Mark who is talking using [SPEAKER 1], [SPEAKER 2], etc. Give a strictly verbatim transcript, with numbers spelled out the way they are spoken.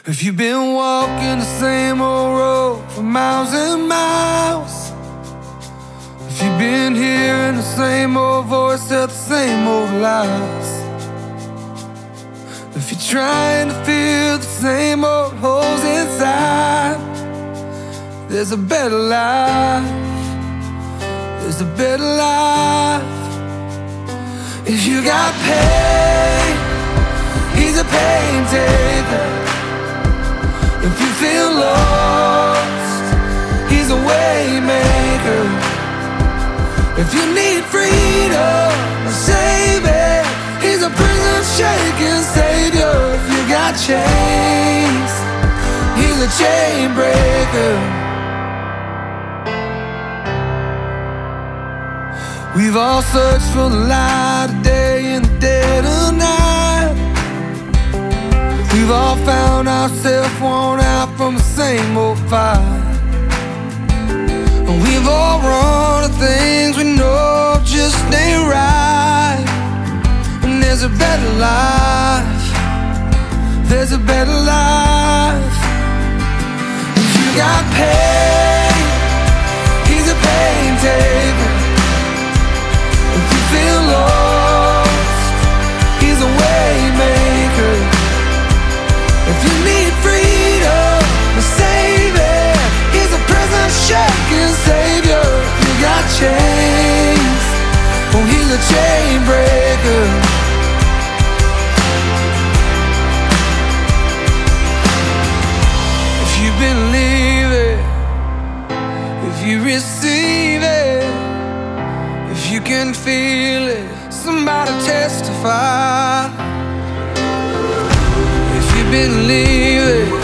[SPEAKER 1] If you've been walking the same old road for miles and miles, if you've been hearing the same old voice tell the same old lies, if you're trying to fill the same old holes inside, there's a better life, there's a better life. If you got pain, he's a pain taker. If you feel lost, he's a way maker. If you need freedom, a savior, he's a prison shaking savior. If you got chains, he's a chain breaker. We've all searched for the light of day in the dead of night. We've all found ourselves worn out from the same old fight. And we've all run to things we know just ain't right. And there's a better life, there's a better life. If you got pain, he's a pain taker. If you feel lost, he's a way maker. If you need freedom, a savior, he's a prison shaking savior. If you got chains, oh, he's a chain breaker. If you believe it, if you receive it, if you can feel it, somebody testify. Believe it.